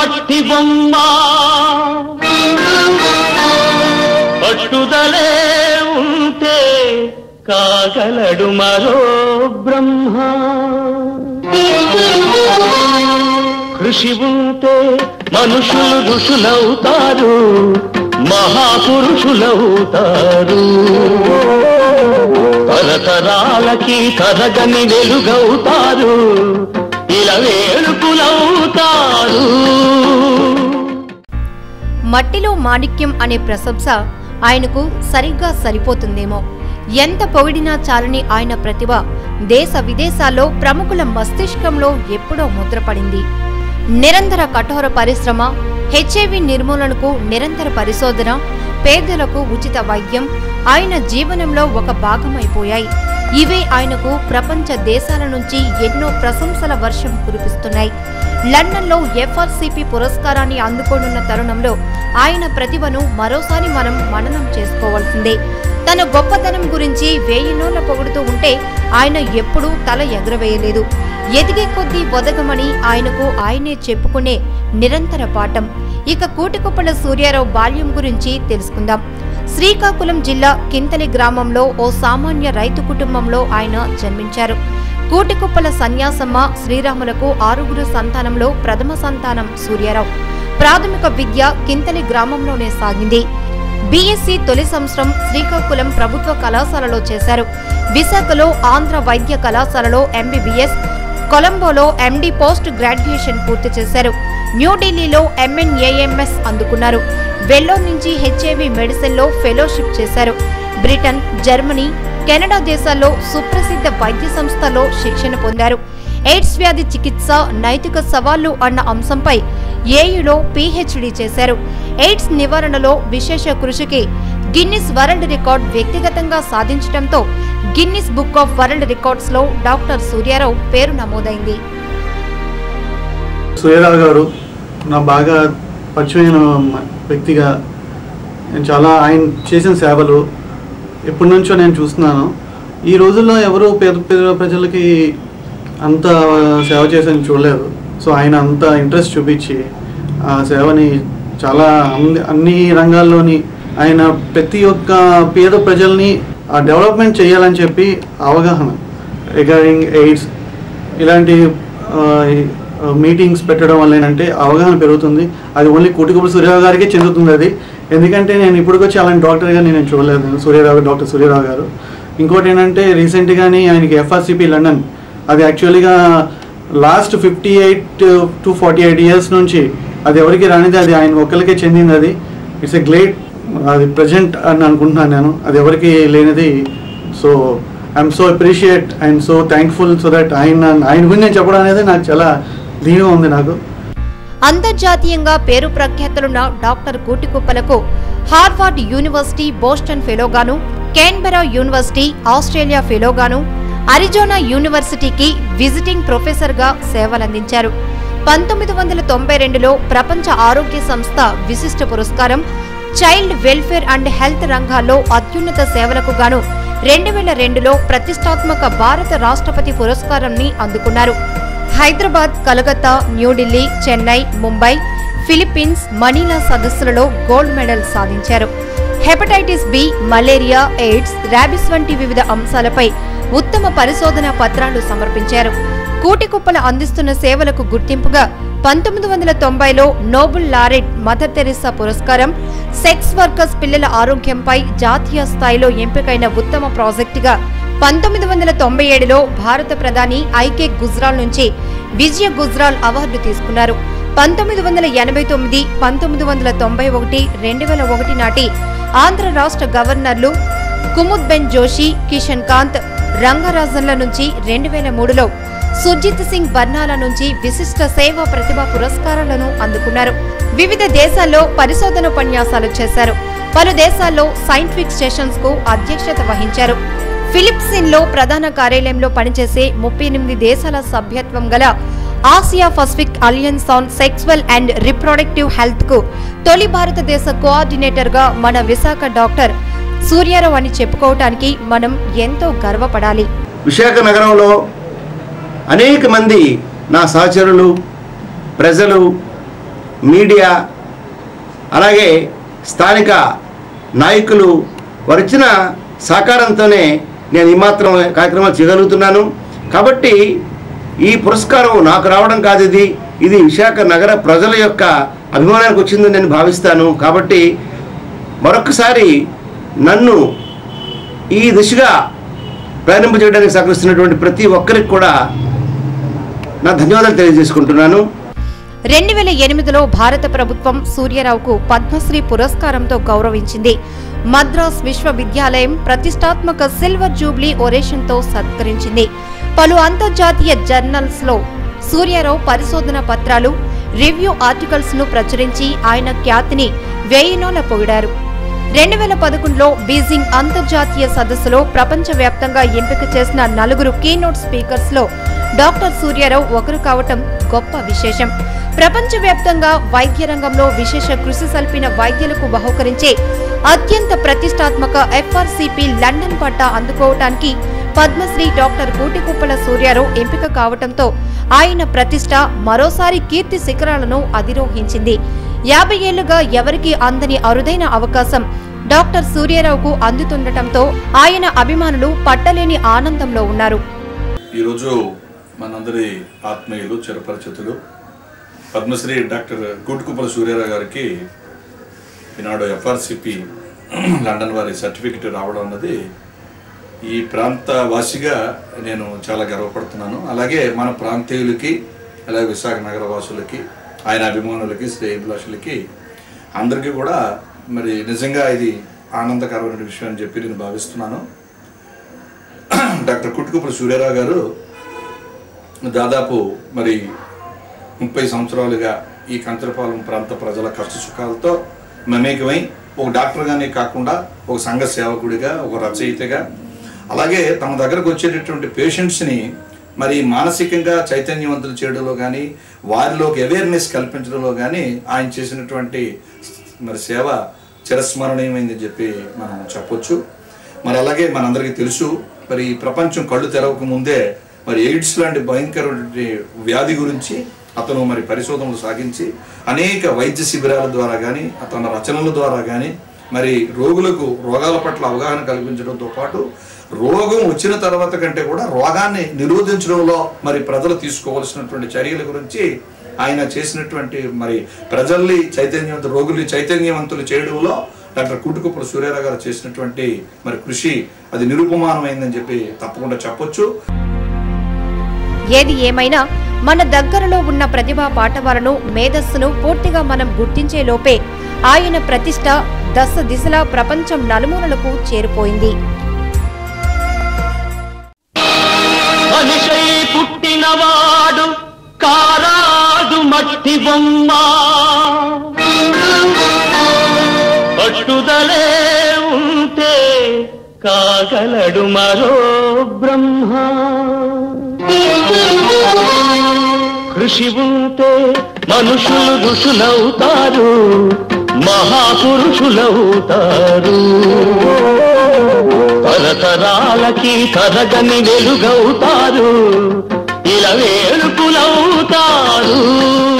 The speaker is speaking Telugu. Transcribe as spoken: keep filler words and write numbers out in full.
మట్టి బొమ్మ పట్టుదలే ఉంటే కాగలడు మరో బ్రహ్మ కృషి ఉంటే మనుషులు ఋషులవుతారు మహాపురుషులవుతారు తరతరాలకి తరగని వెలుగవుతారు ఇలా వేడుకులవుతారు. మట్టిలో మాణిక్యం అనే ప్రశంస ఆయనకు సరిగ్గా సరిపోతుందేమో. ఎంత పొగిడినా చాలని ఆయన ప్రతిభ దేశ విదేశాల్లో ప్రముఖుల మస్తిష్కంలో ఎప్పుడో ముద్రపడింది. నిరంతర కఠోర పరిశ్రమ, హెచ్ఐవి నిర్మూలనకు నిరంతర పరిశోధన, పేదలకు ఉచిత వైద్యం ఆయన జీవనంలో ఒక భాగమైపోయాయి. ఇవే ఆయనకు ప్రపంచ దేశాల నుంచి ఎన్నో ప్రశంసల వర్షం కురిపిస్తున్నాయి. లండన్లో ఎఫ్ఆర్సిపి పురస్కారాన్ని అందుకోనున్న తరుణంలో ఆయన ప్రతిభను మరోసారి మనం మననం చేసుకోవాల్సిందే. తన గొప్పతనం గురించి వేయినోళ్ల పొగుడుతూ ఉంటే ఆయన ఎప్పుడూ తల ఎగరవేయలేదు. ఎదిగే కొద్దీ ఒదగమని ఆయనకు ఆయనే చెప్పుకునే నిరంతర పాఠం. ఇక కూటికుప్పల సూర్యారావు బాల్యం గురించి తెలుసుకుందాం. శ్రీకాకుళం జిల్లా కింతలి గ్రామంలో ఓ సామాన్య రైతు కుటుంబంలో ఆయన జన్మించారు. కూటికుప్పల సన్యాసమ్మ శ్రీరాములకు ఆరుగురు సంతానంలో ప్రథమ సంతానం సూర్యారావు. ప్రాథమిక విద్య కింతలి గ్రామంలోనే సాగింది. బీఎస్సీ తొలి సంవత్సరం శ్రీకాకుళం ప్రభుత్వ కళాశాలలో చేశారు. విశాఖలో ఆంధ్ర వైద్య కళాశాలలో ఎంబీబీఎస్, కొలంబోలో ఎండీ పోస్ట్ గ్రాడ్యుయేషన్ పూర్తి చేశారు. న్యూఢిల్లీలో ఎంఎన్ఏఎంఎస్ అందుకున్నారు. వెల్లోర్ నుంచి హెచ్ఐవి మెడిసిన్లో ఫెలోషిప్ చేశారు. బ్రిటన్, జర్మనీ, కెనడా దేశాల్లో సుప్రసిద్ధ వైద్య సంస్థలో శిక్షణ పొందారు. ఎయిడ్స్ వ్యాధి చికిత్స, నైతిక సవాళ్లు అన్న అంశంపై ఏయులో పీహెచ్డీ చేశారు. ఎయిడ్స్ నివారణలో విశేష కృషికి గిన్నిస్ వరల్డ్ రికార్డ్ వ్యక్తిగతంగా సాధించడంతో Guinness book of world records లో డాక్టర్ సూర్యారావు పేరు నమోదైంది. సూర్యారావు గారు నా బాగా పరిచయమైన వ్యక్తిగా నేను చాలా ఆయన చేసిన సేవలు ఎప్పటి నుంచో నేను చూస్తున్నాను. ఈ రోజుల్లో ఎవరు పేద పేద ప్రజలకి అంత సేవ చేసి చూడలేదు. సో ఆయన అంత ఇంట్రెస్ట్ చూపించి ఆ సేవని చాలా అన్ని రంగాల్లోని ఆయన ప్రతి ఒక్క పేద ప్రజల్ని డెవలప్మెంట్ చేయాలని చెప్పి అవగాహన రిగార్డింగ్ ఎయిడ్స్ ఇలాంటి మీటింగ్స్ పెట్టడం వల్ల ఏంటంటే అవగాహన పెరుగుతుంది. అది ఓన్లీ కూటికుప్పల సూర్యారావు గారికే చెందుతుంది అది. ఎందుకంటే నేను ఇప్పటికొచ్చి అలాంటి డాక్టర్గా నేను చూడలేదు సూర్యారావు డాక్టర్ సూర్యారావు గారు. ఇంకోటి ఏంటంటే రీసెంట్గానే ఆయనకి ఎఫ్ఆర్సిపి లండన్ అది యాక్చువల్గా last fifty eight to forty eight years నుంచి అది ఎవరికి రానిది, అది ఆయన ఒక్కరికే చెందింది. అది ఇట్స్ ఎ గ్రేట్ అది ప్రజెంట్ అని అనుకుంటున్నాను నేను, అది ఎవరికి లేనిది. So I'm so appreciate and so thankful so that ఆయన ఆయన గురించి నేను చెప్పడం అనేది నాకు చాలా దీనిగా ఉంది. నాకు అంతర్జాతీయంగా పేరు ప్రఖ్యాతులున్న డాక్టర్ కూటికుప్పలకు హార్వర్డ్ యూనివర్సిటీ బోస్టన్ ఫెలోగాను, కేన్బెరా యూనివర్సిటీ ఆస్ట్రేలియా ఫెలోగాను, అరిజోనా యూనివర్సిటీకి విజిటింగ్ ప్రొఫెసర్ గా సేవలందించారు. పంతొమ్మిది వందల తొంభై రెండులో ప్రపంచ ఆరోగ్య సంస్థ విశిష్ట పురస్కారం, చైల్డ్ వెల్ఫేర్ అండ్ హెల్త్ రంగాల్లో అత్యున్నత సేవలకు గాను రెండు వేల రెండులో ప్రతిష్టాత్మక భారత రాష్ట్రపతి పురస్కారాన్ని అందుకున్నారు. హైదరాబాద్, కలకత్తా, న్యూఢిల్లీ, చెన్నై, ముంబై, ఫిలిప్పీన్స్, మనీలా సదస్సులలో గోల్డ్ మెడల్ సాధించారు. Hepatitis B, malaria, AIDS, rabies వంటి వివిధ అంశాలపై ఉత్తమ పరిశోధన పత్రాలు సమర్పించారు. కూటికుప్పల అందిస్తున్న సేవలకు గుర్తింపుగా పంతొమ్మిది వందల తొంభైలో నోబెల్ లారెట్ మదర్ తెరెసా పురస్కారం, సెక్స్ వర్కర్స్ పిల్లల ఆరోగ్యంపై జాతీయ స్థాయిలో ఎంపికైన ఉత్తమ ప్రాజెక్టుగా పంతొమ్మిది వందల తొంభై ఏడులో భారత ప్రధాని ఐకే గుజ్రాల్ నుంచి విజయ గుజ్రాల్ అవార్డు తీసుకున్నారు. పంతొమ్మిది వందల ఎనభై తొమ్మిది, పంతొమ్మిది వందల తొంభై ఒకటి, రెండు వేల ఒకటి నాటి ఆంధ్ర రాష్ట్ర గవర్నర్లు కుముద్ బెన్ జోషి, కిషన్ కాంత్, రంగరాజన్ల నుంచి రెండు వేల మూడులో సుర్జిత్ సింగ్ బర్నాల నుంచి విశిష్ట సేవా ప్రతిభా పురస్కారాలను అందుకున్నారు. వివిధ దేశాల్లో పరిశోధనోపన్యాసాలు చేశారు. పలు దేశాల్లో సైంటిఫిక్ సెషన్స్ కు అధ్యక్షత వహించారు. ఫిలిప్సిన్ లో ప్రధాన కార్యాలయంలో పనిచేసే ముప్పై ఎనిమిది దేశాల సభ్యత్వం గల Asia Pacific alliance on sexual and reproductive health కు తొలి భారతదేశ కోఆర్డినేటర్ గా మన విశాఖ డాక్టర్ సూర్యారావు అని చెప్పుకోవటానికి మనం ఎంతో గర్వపడాలి. విశాఖ నగరంలో అనేక మంది నా సహచరులు, ప్రజలు మీడియా అలాగే స్థానిక నాయకులు వారిచ్చిన సహకారంతోనే నేను ఈ మాత్రం కార్యక్రమాలు చేయగలుగుతున్నాను. కాబట్టి ఈ పురస్కారం నాకు రావడం కాదు, ఇది ఇది విశాఖ నగర ప్రజల యొక్క అభిమానానికి వచ్చిందని నేను భావిస్తాను. కాబట్టి మరొకసారి నన్ను ఈ దిశగా ప్రయాణింపజేయడానికి సహకరిస్తున్నటువంటి ప్రతి ఒక్కరికి కూడా నా ధన్యవాదాలు తెలియజేసుకుంటున్నాను. రెండు వేల ఎనిమిదిలో భారత ప్రభుత్వం సూర్యారావుకు పద్మశ్రీ పురస్కారంతో గౌరవించింది. మద్రాస్ విశ్వవిద్యాలయం ప్రతిష్టాత్మక సిల్వర్ జూబ్లీ ఒరేషన్తో సత్కరించింది. పలు అంతర్జాతీయ జర్నల్స్ లో సూర్యారావు పరిశోధన పత్రాలు, రివ్యూ ఆర్టికల్స్ ను ప్రచురించి ఆయన ఖ్యాతిని వేయినోల పొగిడారు. రెండు వేల పదకొండులో బీజింగ్ అంతర్జాతీయ సదస్సులో ప్రపంచవ్యాప్తంగా ఎంపిక చేసిన నలుగురు కీనోట్ స్పీకర్స్ లో డాక్టర్ సూర్యారావు ఒకరు కావటం గొప్ప విశేషం. ప్రపంచవ్యాప్తంగా వైద్య రంగంలో విశేష కృషి సల్పిన వైద్యులకు బహుకరించే అత్యంత ప్రతిష్టాత్మక ఎఫ్ఆర్సీపీ లండన్ పట్టా అందుకోవటానికి పద్మశ్రీ డాక్టర్ కూటికుప్పల సూర్యారావు ఎంపిక కావటంతో ఆయన ప్రతిష్ట మరోసారి కీర్తి శిఖరాలను అధిరోహించింది. యాభై ఏళ్లుగా ఎవరికీ అందని అరుదైన అవకాశం డాక్టర్ సూర్యారావుకు అందుతుండటంతో ఆయన అభిమానులు పట్టలేని ఆనందంలో ఉన్నారు. ఈరోజు మనందరి ఆత్మీయులు చిరపరిచితులు పద్మశ్రీ డాక్టర్ కూటికుప్పల సూర్యారావు గారికి ఈనాడు ఎఫ్ఆర్సిపి లండన్ వారి సర్టిఫికెట్ రావడం అన్నది ఈ ప్రాంత వాసిగా నేను చాలా గర్వపడుతున్నాను. అలాగే మన ప్రాంతీయులకి, అలాగే విశాఖ నగర వాసులకి, ఆయన అభిమానులకి, శ్రేయభిలాషులకి అందరికీ కూడా మరి నిజంగా ఇది ఆనందకరమైన విషయం అని చెప్పి నేను భావిస్తున్నాను. డాక్టర్ కూటికుప్పల సూర్యారావు గారు దాదాపు మరి ముప్పై సంవత్సరాలుగా ఈ కంచరపాలెం ప్రాంత ప్రజల కష్ట సుఖాలతో మమేకమై ఒక డాక్టర్గానే కాకుండా ఒక సంఘ సేవకుడిగా, ఒక రచయితగా, అలాగే తమ దగ్గరకు వచ్చేటటువంటి పేషెంట్స్ని మరి మానసికంగా చైతన్యవంతులు చేయడంలో కానీ, వారిలోకి అవేర్నెస్ కల్పించడంలో కానీ ఆయన చేసినటువంటి మరి సేవ చిరస్మరణీయమైందని చెప్పి మనం చెప్పొచ్చు. మరి అలాగే మనందరికీ తెలుసు, మరి ప్రపంచం కళ్ళు తెరవక ముందే మరి ఎయిడ్స్ లాంటి భయంకరమైన వ్యాధి గురించి అతను మరి పరిశోధనలు సాగించి అనేక వైద్య శిబిరాల ద్వారా కానీ, అతని రచనల ద్వారా కానీ మరి రోగులకు రోగాల పట్ల అవగాహన కల్పించడంతో పాటు రోగం వచ్చిన తర్వాత కంటే కూడా రోగాన్ని నిరోధించడంలో మరి ప్రజలు తీసుకోవాల్సినటువంటి చర్యల గురించి ఆయన చేసినటువంటి మరి ప్రజల్ని చైతన్యవంతులు రోగుల్ని చైతన్యవంతులు చేయడంలో డాక్టర్ కూటికుప్పల సూర్యారావు గారు చేసినటువంటి మరి కృషి అది నిరుపమానమైందని చెప్పి తప్పకుండా చెప్పొచ్చు. ఏది ఏమైనా మన దగ్గరలో ఉన్న ప్రతిభా పాఠవాలను, మేధస్సును పూర్తిగా మనం గుర్తించే లోపే ఆయన ప్రతిష్ట దశ దిశలా ప్రపంచం నలుమూలలకు చేరిపోయింది. మనిషై పుట్టినవాడు కారాడు మట్టి బొమ్మ, పట్టుదలే ఉంటే కాగలడు మరో బ్రహ్మ. కృషి ఉంటే మనుషులు ఋషులవుతారు, మహాపురుషులవుతారు. తరతరాలకి తరగని వెలుగవుతారు, ఇలా వేడుకులవుతారు.